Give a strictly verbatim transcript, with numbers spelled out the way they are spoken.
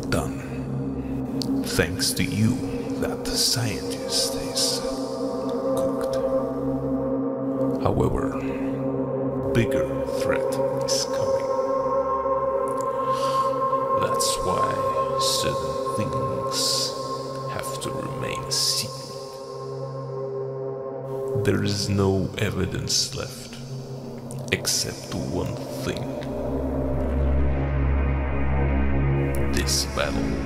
done. Thanks to you, that scientist is cooked. However, bigger threat is coming. That's why certain things have to remain secret. There is no evidence left, except one thing. This battle